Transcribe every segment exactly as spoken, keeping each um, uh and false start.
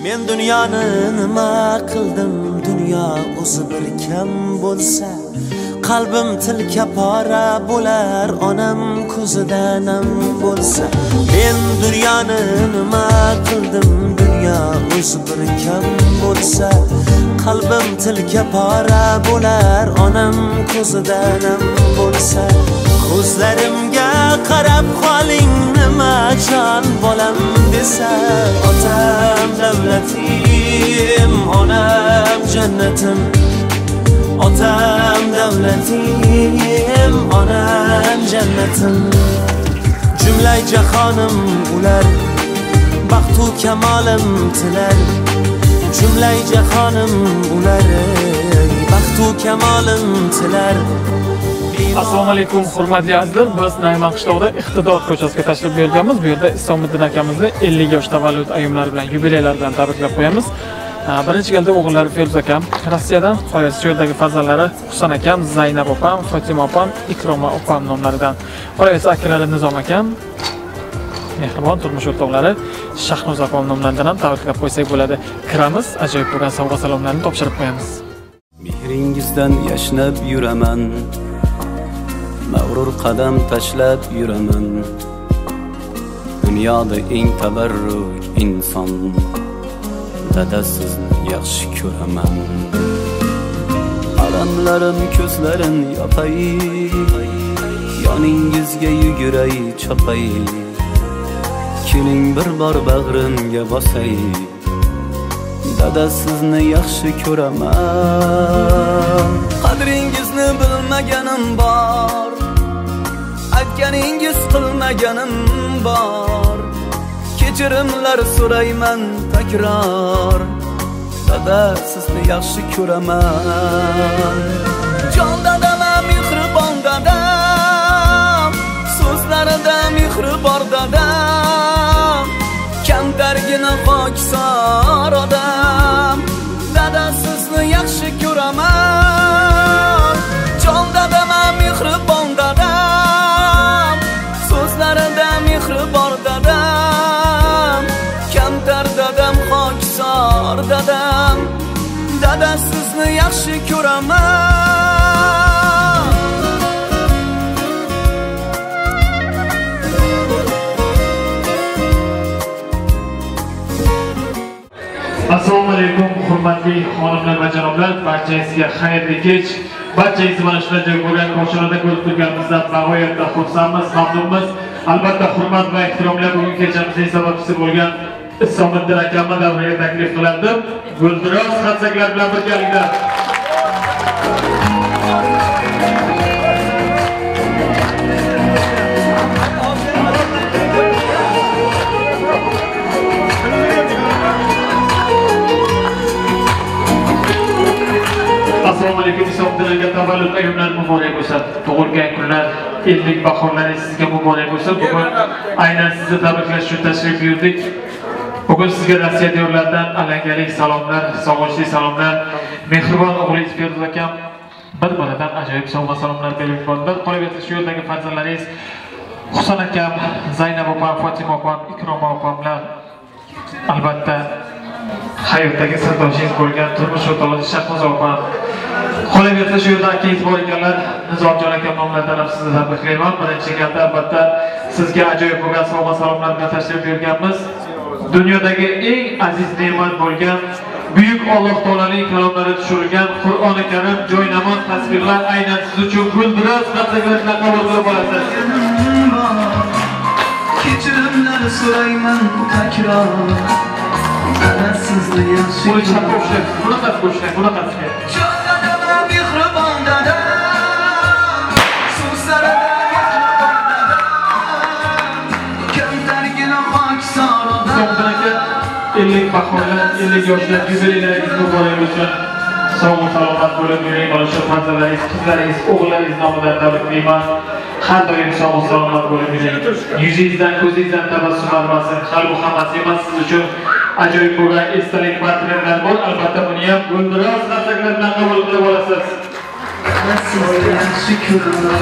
Men dunyoni nima qildim, dunyo o'zi bir kam bo'lsa, qalbim tilka pora bo'lar, onam ko'zida nam bo'lsa. Men dunyoni nima qildim, dunyo o'zi bir kam bo'lsa, qalbim tilka pora bo'lar, onam ko'zida nam bo'lsa. Ko'zlarimga qarab qoling, nima jon bolam desa, otam davlatim, onam jannatim. Otam davlatim, onam jannatim. Jumlay jahonim ular, baxtu kamolim tilar. Jumlay jahonim ular, baxtu kamolim tilar. Assalomu alaykum hurmatli azizlar. Biz Nayman qishlog'ida Iqtidor ko'chasiga tashrif buyurganmiz. Bu yerda Isomiddin akamizni ellik yosh tavallud ayyomlari bilan, yubileylar bilan tabriklab qo'yamiz. Birinchi galda o'g'illari Feruz akam Rossiyadan, qolgan yerdagi farzandlari Husan akam, Zaynab opam, Fatima opam, Ikroma opam nomlaridan. Qolgan akalari Nizom akam, mehribon turmush o'rtoqlari Shahnoz opam nomlaridan ham tabriklab qo'ysak bo'ladi. Kiramiz, ajoyib bo'lgan sovg'a salomlarni topshirib qo'yamiz. Mehringizdan yashnab yuraman, mag'rur qadam tashlab yuraman. Dunyoda eng tabarruk inson, dada sizni yaxshi ko'raman. Alamlarim ko'zlarin yopay, yoningizga yuguray chopay. Keling bir bor bag'rimga bosay, dada sizni yaxshi ko'raman. Qadringizni bilmaganim bor, aytganingiz qilmaganim bor. Kechirimlar so'rayman takror, dada sizni yaxshi ko'raman. Jon dadam, mehribon dadam, so'zlarida mehri bor dadam. Kamtargina pokisor odam, dada sizni yaxshi ko'raman. Jon dadam, mehribon dadam, so'zlarida mehri bor dadam. Kamtar dadam, pokisor dadam, dada sizni yaxshi ko'raman. Assalomu alaykum hurmatli xonimlar va janoblar, barchangizga xayrli kech. Barchangizni mana shunday joy bo'lgan ko'chalarda ko'rib turganimizdan bag'oyatda xursandmiz, mamnunmiz. Albatta hurmat va ehtiromlar bugun kechamizning sababchisi bo'lgan Isomiddin akamni davraga taklif qilindim. Guldiroz qarsaklar bilan birgalikda Assalomu alaykum. Isomiddin aka, tavallud ayyomlari muborak bo'lsin. Tug'ilgan kunlar, ellik bahorlaringiz sizga muborak bo'lsin. Bugun aynan sizni tabriklash uchun tashrif buyurdik. Bugun sizga Rossiya diyorlaridan alangali salomlar, sog'inchli salomlar. Mehribon o'g'lingiz Feruz akam bir biridan ajoyib sovg'a salomlar berib yubordilar. Qolaversa shu yerdagi farzandlaringiz Husan akam, Zaynab opam, Fatima opam, Ikroma opamlar, albatta hayotdagi sardoshingiz bo'lgan turmush o'rtog'ingiz Shahnoz opam. Qolaversa shu yerda akangiz bor ekanlar, Nizomjon akam nomlaridan ham sizni tabriklayman. Birinchi galda albatta sizga ajoyib bo'lgan sovg'a salomlar bilan tashrif buyurganmiz. Dunyodagi eng aziz ne'mat bo'lgan buyuk Alloh taolaning kalomlari tushirilgan Qur'oni Karim, joynamoz tasvirlar aynan siz uchun guldiroz qarsaklar bilan qabul qilib olasiz. Kechirimlar so'rayman takror, dada sizni yaxshi ko'raman. Bunaqa qo'shing, bunaqa qo'shing. Jon dadam, mehribon dadam, so'zlarida mehribon dadam. Kamtargina pokisor odam. ellik bahorlar, ellik yoshlar yubileylaringiz muborak bo'lsin. Sog'lik salomat bo'lib yuring. Mana shu farzandlaringiz, qizlaringiz, o'g'illaringiz nomidan tabriklayman. Har doim sog'lik salomat bo'lib yuring. Yuzingizdan, ko'zingizdan tabassum armasin. Qalbu hammasi emas, siz uchun ajoyib bo'lgan esdalik materiallar bor. Albatta buni ham guldiroz qarsaklar bilan qabul qilib olasiz. Sizni yaxshi ko'raman.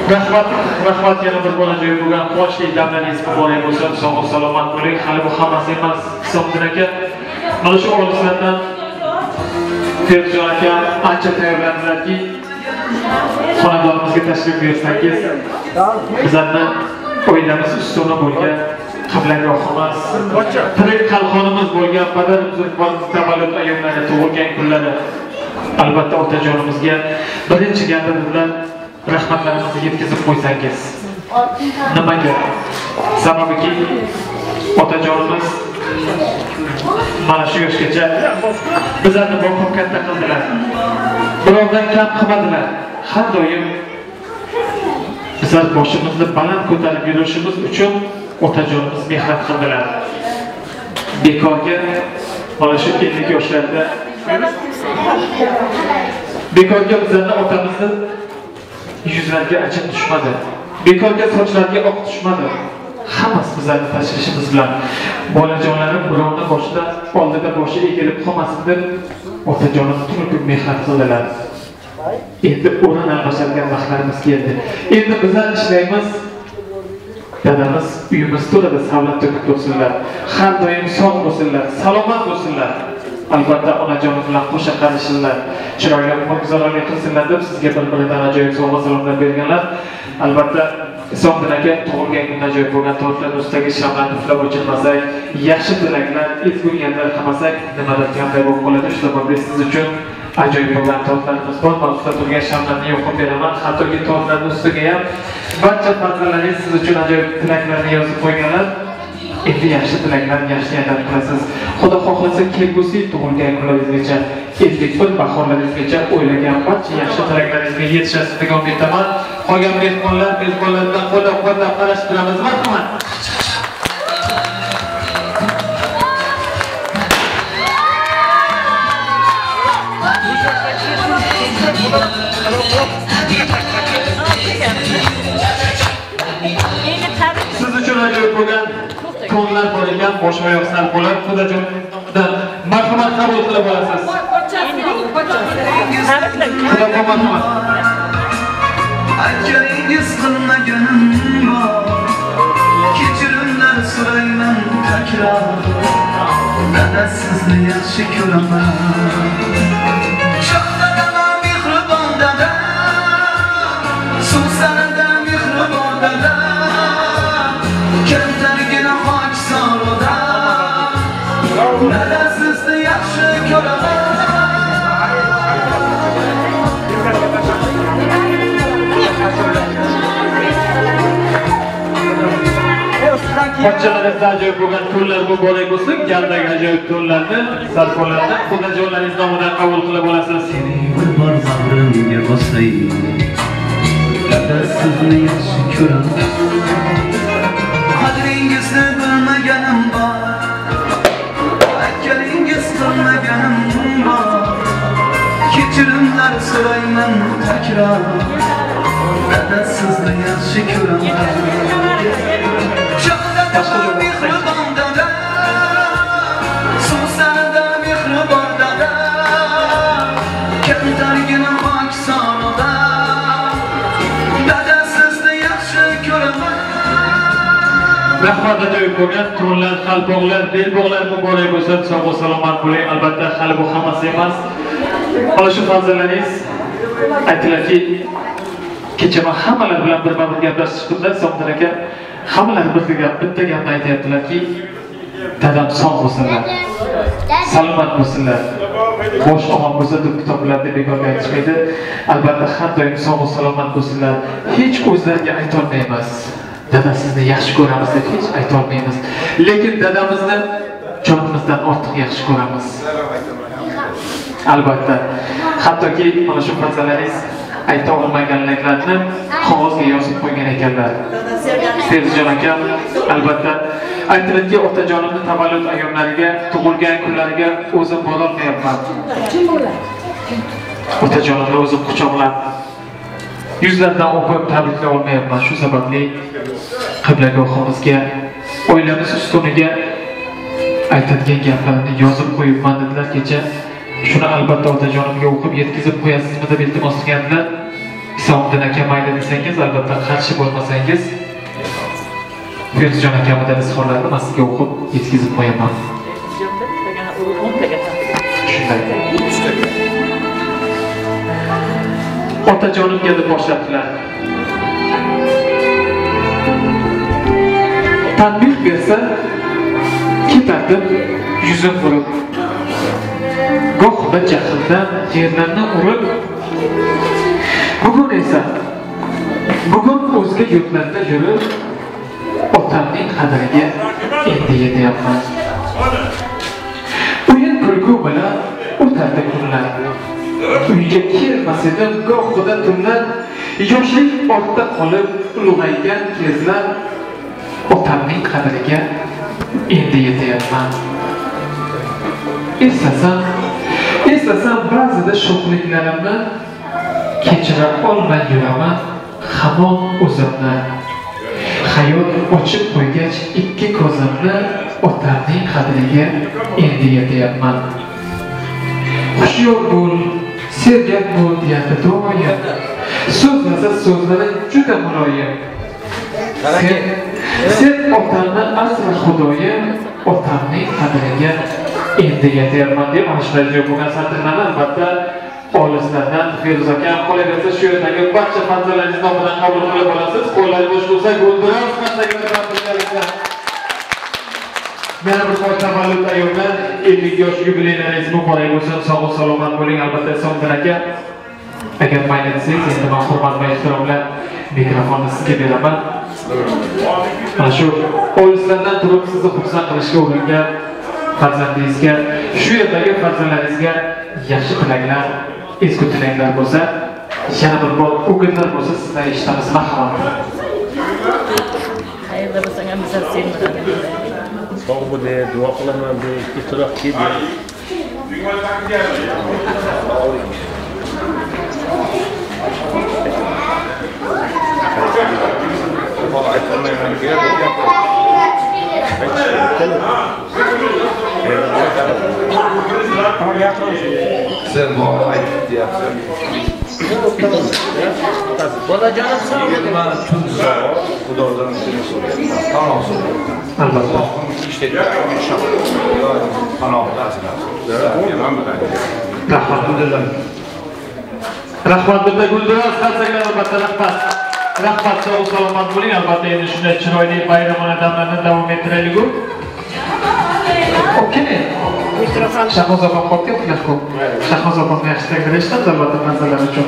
Rahmat, rahmat yana bir bora joy bo'lgan qo'shli damlaringiz muborak bo'lsin, sog' salomat bo'ling. Hali bu hammasi emas, Hisobdin aka. Mana shu olislardan Ferjon aka ancha tayyorlandilarki, xonadonimizga tashrif buyursangiz, bizlarni oilamiz ustuni bo'lgan qiblagohimiz, tirik qalqonimiz bo'lgan Badar Zulfonimiz tavallud ayyomlari tug'ilgan kunlari. Albatta otajonimizga birinchi gapi bilan rahmatlarimizni yetkazib qo'ysangiz. Nimaga? Sababiki otajonimiz mana shu yoshgacha bizlarni boqib katta qildilar. Birovdan kam qilmadilar. Har doim bizlar boshimizni baland ko'tarib yurishimiz uchun otajonimiz mehnat qildilar. Bekorga mana shu ellik yoshlarda bekorga bizlarni otamizni yuzlariga achib tushmadi. Bekorga sochlarga oq tushmadi. Hammasi bizlarni tashvishimiz bilan bolajonlarim birovni boshida oldida boshi egilib qolmasin deb otajonim tun kun mehnat qildilar. Endi o'rin almashadigan vaqtlarimiz keldi. Endi bizlar ishlaymiz. Dadamiz uyimiz to'lada savlat to'kib tursinlar. Har doim sog' bo'lsinlar, salomat bo'lsinlar. Albatta onajonim bilan qo'sha qarashsinlar. Chiroyli umr qilsinlar deb sizga bir-biridan ajoyib sovg'a-salomlar berganlar. Albatta Hisobdin aka tug'ilgan kundan ajoyib bo'lgan tortlar ustidagi shamlarni puflab o'chirmasak, yaxshi tilaklar, ezgu niyatlar qilmasak, nimadir qanday bo'lib qoladi. Shu sababli siz uchun ajoyib bo'lgan tortlarimiz bor. Men ustida turgan shamlarni yoqib beraman. Hattoki tortlarning ustiga ham barcha farzandlaringiz siz uchun ajoyib tilaklarni yozib qo'yganlar. Endi yaxshi tilaklar, yaxshi niyatlar qilasiz. Xudo xohlasa kelgusi tug'ilgan kunlaringizgacha, ellik bir bahorlaringizgacha o'ylagan barcha yaxshi tilaklaringizga yetishasiz degan umiddaman. Qolgan mehmonlar, mehmonlardan qo'llab-quvvatlab qarash bilamiz. Marhamat. Siz uchun ajoyib bo'lgan tonlar bor ekan, bosh oyoq sal bo'lib, xudojonimizdan marhamat qabul qilib olasiz. Xudo marhamat. Aytganingiz qilmaganim bor, kechirimlar so'rayman takror. Dada sizni yaxshi ko'raman. Shohdadama mehribon dada, suvsanada mehribon dada. Kamtargina xoch soroda, dada sizni yaxshi ko'raman. Pochchalaringizda ajoyib bo'lgan to'nlar muborak bo'lsin. Galdagi ajoyib to'nlarni, sarfonlarni xudojonlaringiz nomidan qabul qilib olasiz. Seni bir bor bag'rimga bosay, dada sizni yaxshi ko'raman. Qadringizni bilmaganim bor, aytganingiz qilmaganim bor. Kechirimlar so'rayman takror, dada sizni yaxshi ko'raman. Shohdadama mehribon dada, suvsanada mehribon dada. Kamtargina xok sonida, dada sizni yaxshi ko'raman. Rahmat ajoyib bo'lgan to'nlar, qalpoqlar, belbog'lar muborak bo'lsin. Sog' salomat bo'ling. Albatta hali bu hammasi emas. Mana shu farzandlaringiz aytdilarki, kecha men hammalar bilan bir-bir gaplashib chiqibdi. Hisobdin aka hammalar bitta bitta gapni aytayaptilarki, dadam sog' bo'lsinlar, salomat bo'lsinlar, bosh omon bo'lsa deb kitoblarda bekorga aytishmaydi. Albatta har doim sog' salomat bo'lsinlar. Hech o'zlariga aytolmaymiz. Dada sizni yaxshi ko'ramiz deb hech aytolmaymiz. Lekin dadamizni jonimizdan ortiq yaxshi ko'ramiz. Albatta, hattoki mana shu farzandlaringiz ayta olmaganliklarini qog'ozga yozib qo'ygan ekanlar. Ferjon aka albatta aytdilarki, otajonimning tavallud ayyomlariga, tug'ilgan kunlariga o'zim bora olmayapman. Otajonimni o'zim quchoqlab yuzlaridan o'pib tabriklay olmayapman. Shu sababli qiblagohimizga, oilamiz ustuniga aytadigan gaplarni yozib qo'yibman dedilar kecha. Shuni albatta otajonimga o'qib yetkazib qo'yasizmi deb iltimos qilganlar. Isomiddin aka mayli desangiz, albatta qarshi bo'lmasangiz, Feruzjon akamning izhorlarini men sizga o'qib yetkazib qo'yaman. Shunday. Otajonimga deb boshlabdilar. Tanbih bersa, ketardim yuzim burib. Gohida jahldan yerlarni urib, bugun esa bugun o'zga yurtlarda yurib, otamning qadriga endi yetyapman. O'yin kulgu bilan o'tardi kunlar. Uyga kelmas edim gohida tunlar, yoshlik ortda qolib ulg'aygan kezlar, otamning qadriga endi yetyapman. Eslasam, eslasam ba'zida sho'xliklarimni kechira olmay yuraman hamon o'zimni. Hayot ochib qo'ygach ikki ko'zimni, otamning qadriga endi yetyapman. Xushyor bo'l, sevgan bo'l deyapti doim. So'zlasa so'zlari juda muloyim. Sen, sen otamni asra xudoyim, otamning qadriga endi yetyapman deb ashulajoq bo'lgan satrlarni albatta olislardan Feruz aka qolaversa shu yerdagi barcha farzandlaringiz nomidan qabul qilib olasiz. Qo'llar bo'sh bo'lsa, g'o'ldiroz qandagilar bilan yana bir bor tavallud ayyorlar ellik yosh yubileylaringiz muborak bo'lsin. Sog' salomat bo'ling. Albatta Isomiddin aka, agar mayli desangiz, endi men hurmat va ehtirom bilan mikrofonni sizga beraman. Mana shu olislardan turib sizni xursand qilishga uringan farzandingizga, shu yerdagi farzandlaringizga yaxshi tilaklar, ezgu tilaklar bo'lsa, yana bir bor o'ginlar bo'lsa sizlar eshitamiz marhamat. Xayrli bo'lsang ham bizlar sevmadi. Sog' bo'ling, duo qilaman deb istiroh keldi. Sen bu aytib deyapsan. Bolajonim sog' bo'ling. Men tun sog', Xudodan seni so'rayman. Panoh so'rayman. Albatta. İşte inşallah. Panoh nasıl nasıl. Rahmat. Rahmat bitta guldiroz qarsaklar albatta rahmat. Rahmat, sog' salomat bo'ling. Albatta endi shunday chiroyli bayramona damlarni davom ettiraylik. Okey. Shahnoz opam qo'yibdi, ko'p. Shahnoz opamni yaxshi takliflashdan albatta manzaralar uchun.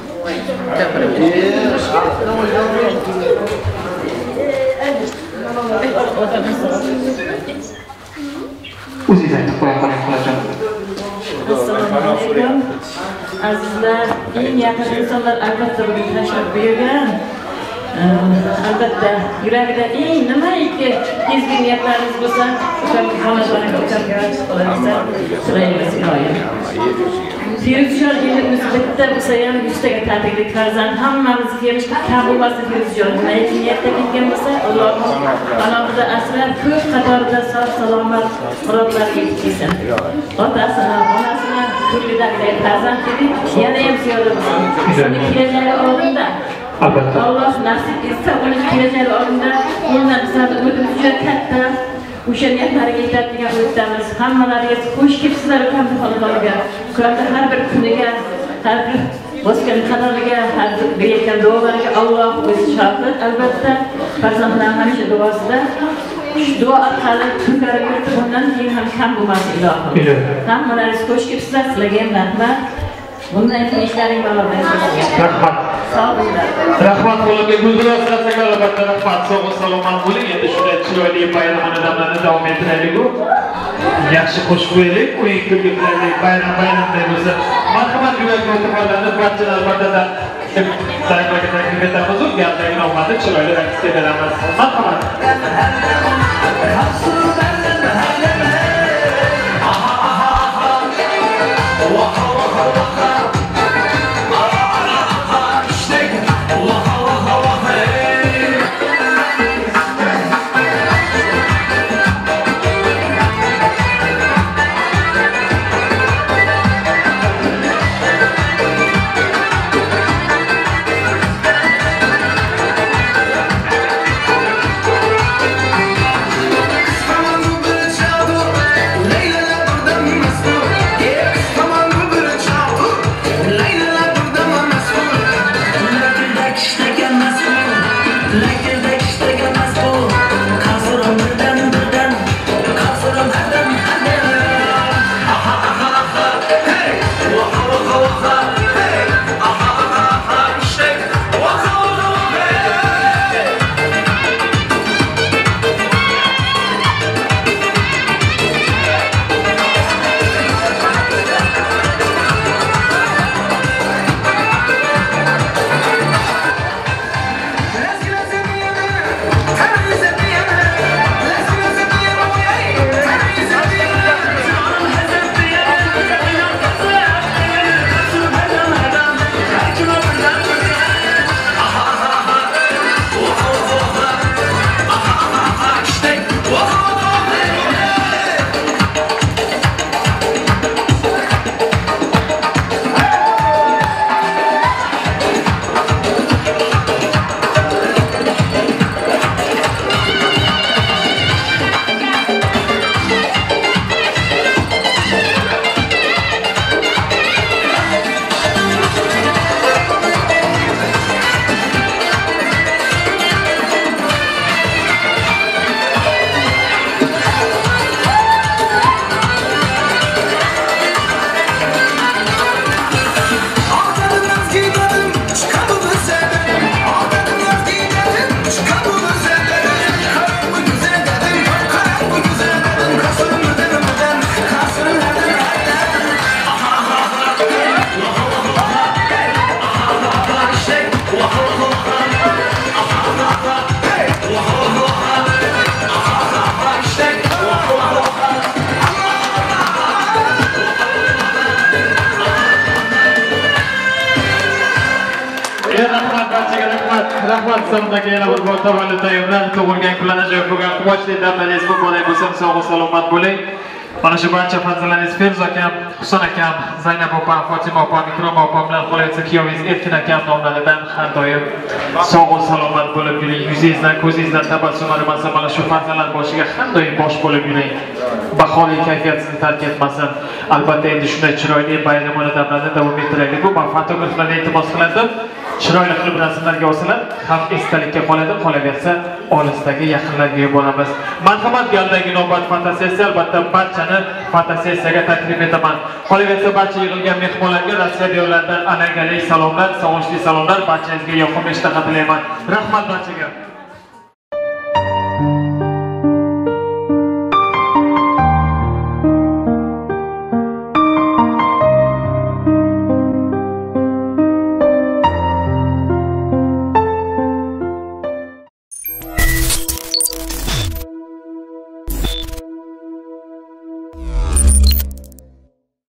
O'zingiz aytib qo'ying, xolajon. Assalomu alaykum. Azizlar, eng yaqin insonlar albatta bugun tashrif buyurgan. Albatta yuragida eng nimaiki ezgu niyatlaringiz bo'lsa, ukamga xonadoniga ukamga aytib qo'yamiz. Tilaymiz iloyim. Feruzjon endi bitta bo'lsa ham yuztaga tabriklik farzand hammamizga kelishdi. Kam bo'lmasa Feruzjon nimaiki niyatda ketgan bo'lsa, Alloh alohida asrab ko'p qatorida sog' salomat murodlarga yetkazsin. Otasini, onasini ko'ngildagi farzand dedik, yana ham ziyoda bo'lsin. Uning kelajagi oldinda. Albatta. Alloh nasib etsa, uning kelajagi oldinda bundan bizlar o'zimiz juda katta o'sha niyatlariga yetadigan o'tamiz. Hammalariga xush kelibsizlar ukamni xonadoniga. Ukamni har bir kuniga, har bir bosgan qadamiga, har bir bergan duolariga Alloh o'zi shohid. Albatta farzandlar hamisha duosida. Shu duo orqali kunlari o'tib, bundan keyin ham kam bo'lmasin ilohim. Hammalaringiz xush kelibsizlar, sizlarga ham rahmat. Bundan keyin ishlaring davom etsin. Rahmat. Sog' bo'linglar. Rahmat qo'limga guldiroz qarsaklar albatta rahmat. Sog' salomat bo'ling. Endi shunday chiroyli bayramona damlarni davom ettiraylik. Yaxshi qo'shib qo'yaylik. O'yin kulgi bilan bayram bayramday bo'lsa, marhamat yurakli o'tirganlarni barchalar albatta tayyorga taklif etamiz. Gapdagi nomani chiroyli raqsga beramiz. Marhamat. rahmat hisobidagi yana bir bor tavallud ayyomlar tug'ilgan kunlarni ajoyib bo'lgan quvonchli damlaringiz muborak bo'lsin, sog' salomat bo'ling. Mana shu barcha farzandlaringiz Feruz akam, Husan akam, Zaynab opam, Fatima opam, Ikrom opam bilan qolgan kuyovingiz Erkin akam nomlaridan har doim sog' salomat bo'lib yuring. Yuzingizdan, ko'zingizdan tabassum arimasa, mana shu farzandlar boshiga har doim bosh bo'lib yuring. Baholi kayfiyat sizni tark etmasin. Albatta endi shunday chiroyli bayramona damlarni davom ettiraylik. Bu men fotograflarga iltimos qiladim. Chiroyli qilib rasmlarga olsalar, ham esdalikka qoladi, qolaversa olisdagi yaqinlarga yuboramiz. Marhamat, galdagi navbat fotosessiya, albatta barchani fotosessiyaga taklif etaman. Qolaversa barcha yig'ilgan mehmonlarga Rossiya diyorlaridan anaqali salomlar, sog'inchli salomlar, barchangizga yoqimli ishtaha tilayman. Rahmat barchaga.